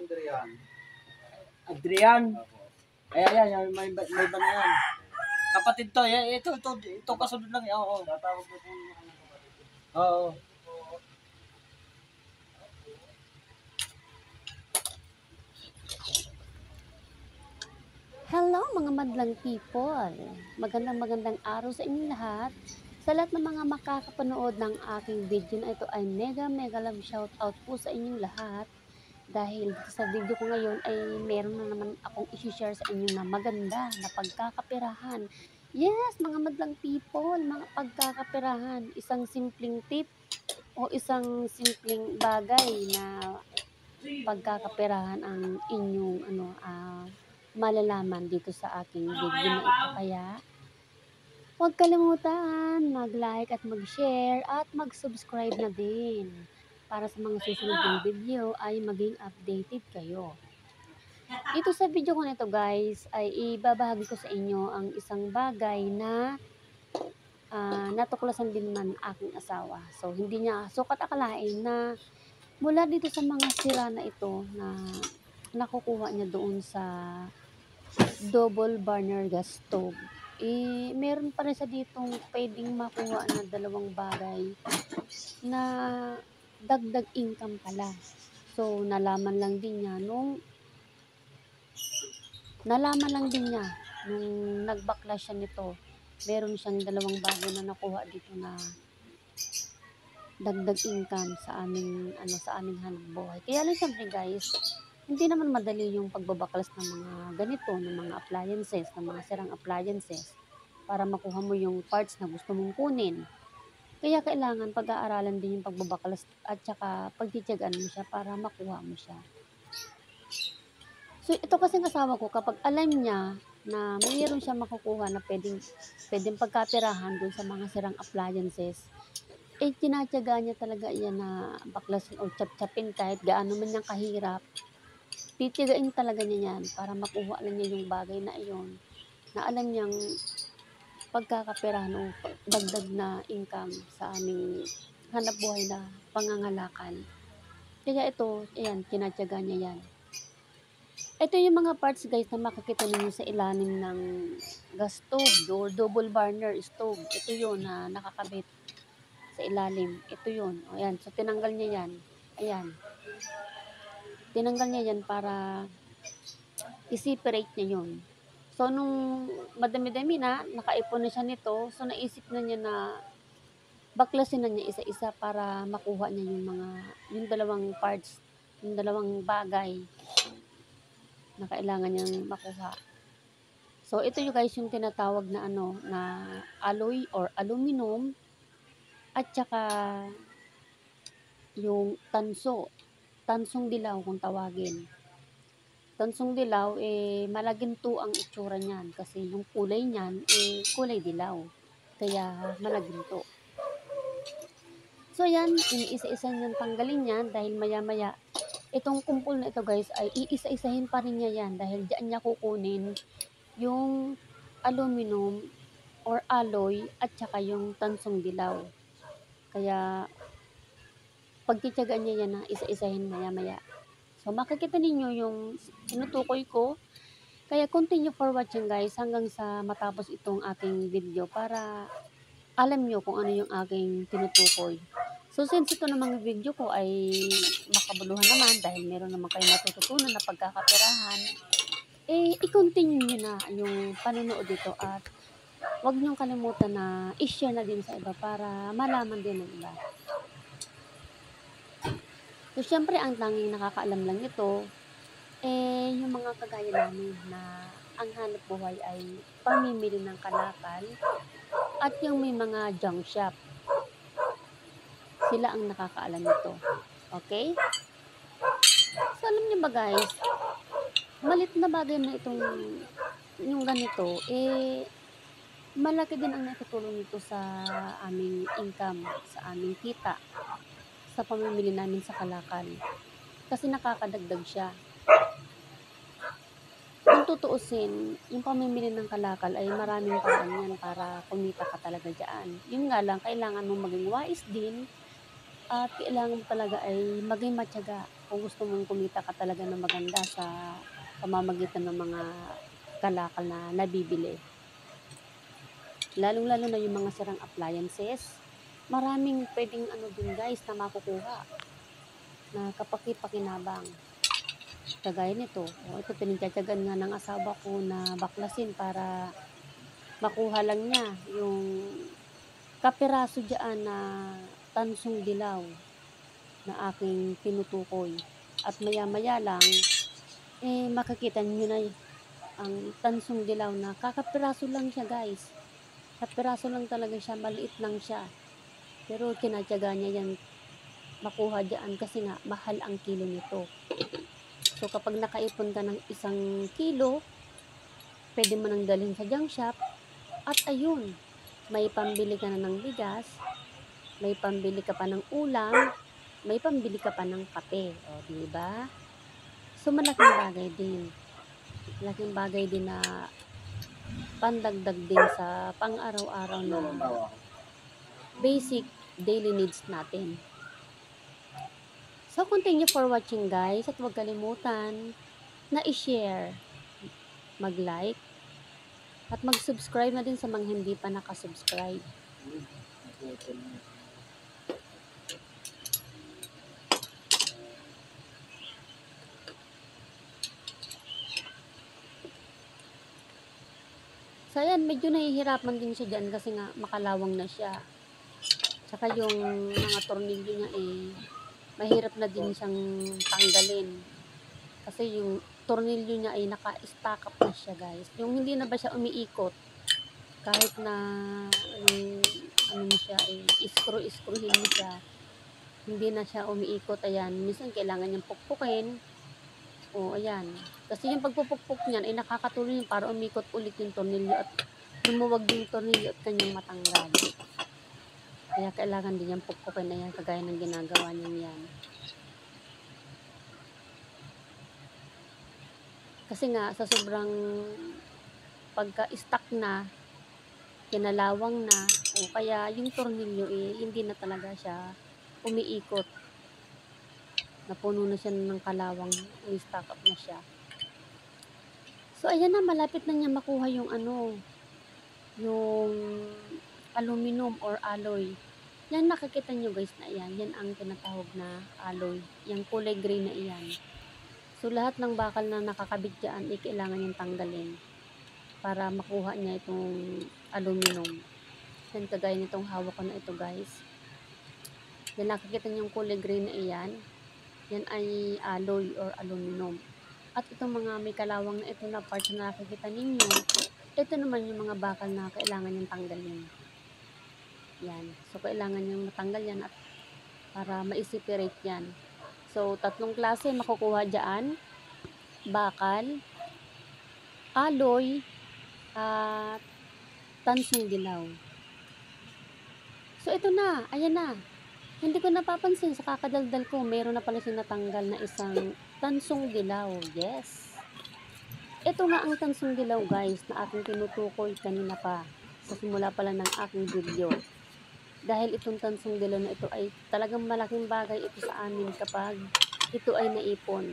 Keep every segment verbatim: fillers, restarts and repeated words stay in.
Adrian. Ay, ayan, yan, may, may ba na yan. Kapatid to, yan, ito, ito, ito kasunod lang, oo. Tatawag na po yung kapatid. Oo. Hello mga madlang people! Magandang magandang araw sa inyong lahat. Sa lahat ng mga makakapanood ng aking video na ito ay mega mega love shout out po sa inyong lahat. Dahil sa video ko ngayon ay meron na naman akong isi-share sa inyo na maganda na pagkakapirahan. Yes, mga madlang people, mga pagkakapirahan. Isang simpleng tip o isang simpleng bagay na pagkakapirahan ang inyong ano ah malalaman dito sa aking video na ito. Kaya huwag kalimutan mag-like at mag-share at mag-subscribe na din para sa mga susunod ng video ay maging updated kayo. Dito sa video ko nito guys ay ibabahagi ko sa inyo ang isang bagay na uh, natuklasan din man aking asawa. So hindi niya sukat akalain na mula dito sa mga sira na ito na nakukuha niya doon sa double burner gas stove, eh, meron pa rin sa ditong pwedeng makuha na dalawang bagay na dagdag income pala. So, nalaman lang din niya nung nalaman lang din niya nung nagbakla siya nito. Meron siyang dalawang bagay na nakuha dito na dagdag income sa aming ano sa aming hanap buhay. Kaya lang siyempre guys, hindi naman madali yung pagbabaklas ng mga ganito, ng mga appliances, ng mga sirang appliances para makuha mo yung parts na gusto mong kunin. Kaya kailangan pag-aaralan din yung pagbabaklas at saka pagtitiyagaan mo siya para makuha mo siya. So ito kasing asawa ko, kapag alam niya na mayroon siya makukuha na pwedeng, pwedeng pagkapirahan dun sa mga sirang appliances, eh tinatyaga niya talaga yan na baklasin o chap-chapin kahit gaano man niyang kahirap. Titigain talaga niya yan para makuha lang niya yung bagay na iyon na alam niyang pagkakapirahan o dagdag na income sa aming hanap buhay na pangangalakan. Kaya ito, ayan, tinatyaga niya yan. Ito yung mga parts guys na makikita ninyo sa ilalim ng gas stove or double burner stove. Ito yun na nakakabit sa ilalim. Ito yun. Ayan, so tinanggal niya yan. Ayan. Tinanggal niya yan para i-separate niya yun. So, nung madami-dami na, nakaipon na siya nito, so naisip na niya na baklasin na niya isa-isa para makuha niya yung mga, yung dalawang parts, yung dalawang bagay na kailangan niyang makuha. So, ito yung guys yung tinatawag na ano, na alloy or aluminum at saka yung tanso. Tansong dilaw kung tawagin. Tansong dilaw, eh, malaginto ang itsura niyan kasi yung kulay niyan, eh, kulay dilaw. Kaya malaginto. So, yan, iniisa-isa niyang tanggalin yan dahil maya-maya, itong kumpul na ito guys, ay iisa-isahin pa rin niya yan dahil diyan niya kukunin yung aluminum or alloy at saka yung tansong dilaw. Kaya, pagtityagaan niya yan na isa-isahin maya-maya. So, makikita ninyo yung tinutukoy ko. Kaya continue for watching guys hanggang sa matapos itong aking video para alam nyo kung ano yung aking tinutukoy. So, since ito namang video ko ay makabuluhan naman dahil meron naman kayo matututunan na pagkakapirahan, eh, i-continue nyo na yung panonood dito at huwag nyo kalimutan na i-share na din sa iba para malaman din ng iba. So, syempre, ang tanging nakakaalam lang ito, eh, yung mga kagaya namin na ang hanap buhay ay pamimili ng kalakal at yung may mga junk shop. Sila ang nakakaalam nito. Okay? So, alam niyo ba guys, malit na bagay na itong yung ganito, eh, malaki din ang natutulong nito sa aming income, sa aming kita, sa pamimili namin sa kalakal. Kasi nakakadagdag siya. Kung tutuusin, yung pamimili ng kalakal ay maraming paraan yan para kumita ka talaga dyan. Yun nga lang, kailangan mong maging wise din At kailangan mo talaga ay maging matyaga kung gusto mong kumita ka talaga ng maganda sa pamamagitan ng mga kalakal na nabibili. Lalong-lalo na yung mga sirang appliances. Maraming pwedeng ano dun guys na makukuha na kapaki-pakinabang. Kagaya nito, o ito pinagtsatsagan nga ng asawa ko na baklasin para makuha lang niya yung kapiraso dyan na tansong dilaw na aking tinutukoy. At maya-maya lang, eh makikita niyo na ang tansong dilaw na kakapiraso lang siya guys. Kapiraso lang talaga siya, maliit lang siya. Pero tinatyaga niya yan makuha dyan kasi nga mahal ang kilo nito. So kapag nakaipon ka ng isang kilo, pwede mo nang dalhin sa junk shop at ayun, may pambili ka na ng bigas, may pambili ka pa ng ulam, may pambili ka pa ng kape. O, di ba? So malaking bagay din. Malaking bagay din na pandagdag din sa pang-araw-araw na basic daily needs natin. So, continue for watching guys at huwag kalimutan na i-share, mag-like, at mag-subscribe na din sa mga hindi pa nakasubscribe. So, ayan, medyo nahihirapan din siya dyan kasi nga makalawang na siya. Tsaka yung mga tornilyo niya eh, mahirap na din siyang tanggalin. Kasi yung tornilyo niya ay naka-stack up na siya guys. Yung hindi na ba siya umiikot. Kahit na anong, ano mo siya, eh, iskru-iskruhin mo siya. Hindi na siya umiikot. Ayan, minsan kailangan niyang pukpukin. O, ayan. Kasi yung pagpupukpuk niyan ay nakakatulong yun para umikot ulit yung tornilyo at lumuwag yung tornilyo at kanyang matanggal. Kaya kailangan din yung pukpukin na yan kagaya ng ginagawa niya yan. Kasi nga sa sobrang pagka-stuck na, kinalawang na, o kaya yung tornilyo eh, hindi na talaga siya umiikot. Napuno na siya ng kalawang, umi-stack up na siya. So ayan na, malapit na niya makuha yung ano, yung aluminum or alloy. Yan nakikita nyo guys na yan, yan ang tinatawag na alloy. Yung kulay gray na iyan. So lahat ng bakal na nakakabit dyan, eh, kailangan niyang tanggalin para makuha niya itong aluminum. Yan kagaya nitong hawak ko na ito guys. Yan nakikita niyo yung kulay gray na iyan. Yan ay alloy or aluminum. At itong mga may kalawang na ito na parts na nakikita ninyo, ito naman yung mga bakal na kailangan niyang tanggalin. Yan. So, kailangan niyang matanggal yan at para ma-separate yan. So, tatlong klase makukuha dyan. Bakal, alloy, at tansong dilaw. So, ito na. Ayan na. Hindi ko napapansin sa kakadaldal ko, meron na pala siya natanggal na isang tansong dilaw. Yes. Ito nga ang tansong dilaw guys na aking tinutukoy kanina pa sa simula pala ng aking video. Dahil itong tansong dilaw na ito ay talagang malaking bagay ito sa amin kapag ito ay naipon.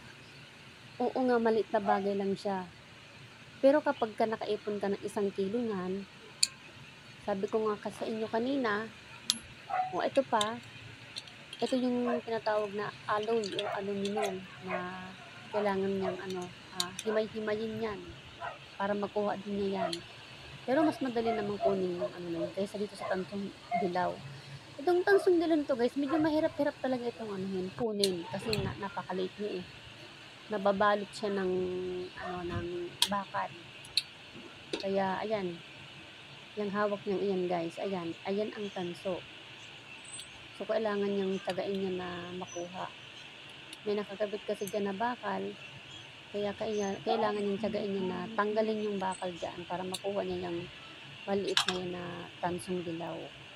Oo nga, maliit na bagay lang siya. Pero kapag ka nakaipon ka ng isang kilo niyan, sabi ko nga sa inyo kanina, o ito pa, ito yung tinatawag na alloy o aluminum na kailangan niyang ano, uh, himay-himayin yan para makuha din niya yan. Pero mas madali namang kunin yung ano na yun kaysa dito sa tansong dilaw. Itong tansong dilaw nito guys, medyo mahirap-hirap talaga itong ano yun, kunin kasi na, napakaliit niya eh. Nababalot siya ng ano ng bakal. Kaya ayan, yung hawak niyang iyan guys, ayan, ayan ang tanso. So kailangan niyang tagain niya na makuha. May nakakabit kasi dyan na bakal. Kaya kailangan niyang tagain niya na tanggalin yung bakal dyan para makuha niya yung maliit na yun na tansong dilaw.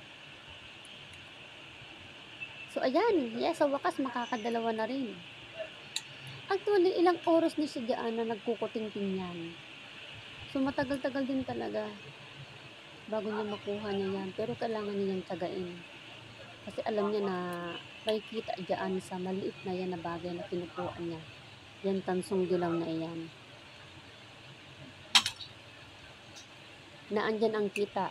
So ayan, yes, sa wakas makakadalawa na rin. Actually, ilang oras na siya dyan na nagkukuting-ting yan. So matagal-tagal din talaga bago niya makuha niya yan. Pero kailangan niya yung tagain. Kasi alam niya na may kita dyan sa maliit na yan na bagay na kinukuha niya. Yan tansong dilaw na iyan. Na andyan ang kita.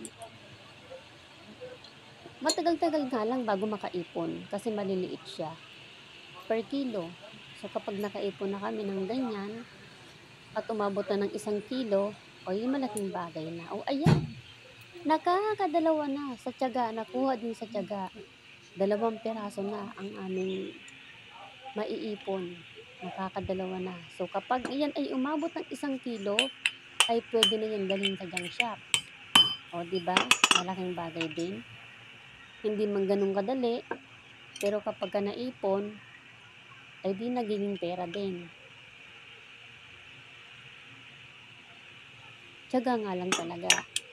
Matagal-tagal nga lang bago makaipon kasi maliliit siya per kilo. So kapag nakaipon na kami ng ganyan at umabot na ng isang kilo, o yung malaking bagay na. O ayan, nakakadalawa na sa tiyaga, nakuha din sa tiyaga. Dalawang piraso na ang aming maiipon. Nakakadalawa na. So kapag iyan ay umabot ng isang kilo, ay pwede na yan dalhin sa junk shop. O diba? Malaking bagay din. Hindi man ganun kadali, pero kapag ka naipon, ay di nagiging pera din. Tiyaga nga lang talaga.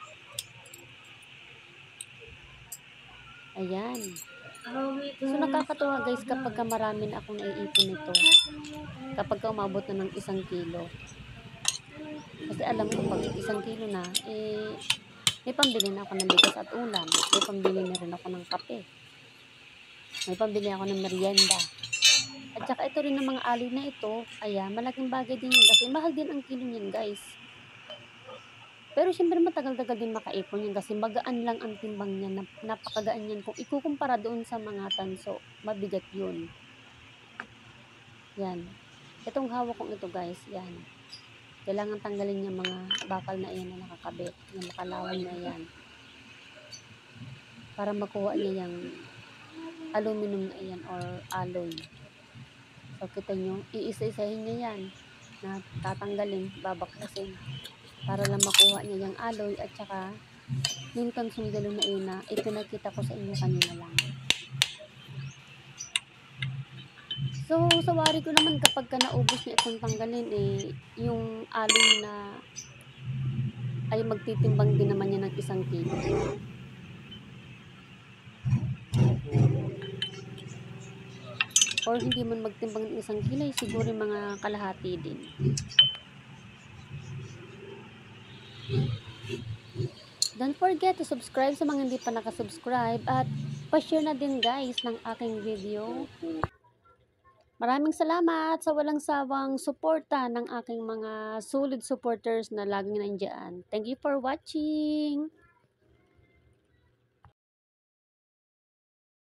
Ayan. So nakakatuwa guys kapag ka marami na akong naiipon nito. Kapag ka umabot na ng isang kilo. Kasi alam ko pag isang kilo na, eh, may pambili na ako ng bigas at ulam. May pambili na rin ako ng kape. May pambili ako ng merienda. At saka ito rin ng mga alay na ito, ayan, malaking bagay din yun. Kasi mahal din ang kilo niyan guys. Pero syempre matagal-tagal din makaipon yan kasi magaan lang ang timbang niya. Nap napakagaan yan. Kung ikukumpara doon sa mga tanso, mabigat yun. Yan. Itong hawak kong ito guys, yan. Kailangan tanggalin yung mga bakal na iyan na nakakabit. Yung nakalawan na yan. Para makuha niya yung aluminum na iyan or alloy. So kita nyo, iisa-isahin niya yan. Na tatanggalin, babaklasin. Para lang makuha niya yung alloy at saka yung tansong galo na iyan na ipinakita ko sa inyo kanina lang. So, sa wari ko naman kapag ka naubos niya itong tanggalin, eh, yung alloy na ay magtitimbang din naman niya ng isang kilo. Or hindi man magtimbang ng isang kilo, eh, siguro mga kalahati din. Don't forget to subscribe sa mga hindi pa nakasubscribe at pa-share na din guys ng aking video. Maraming salamat sa walang sawang suporta ng aking mga solid supporters na laging nandiyan. Thank you for watching!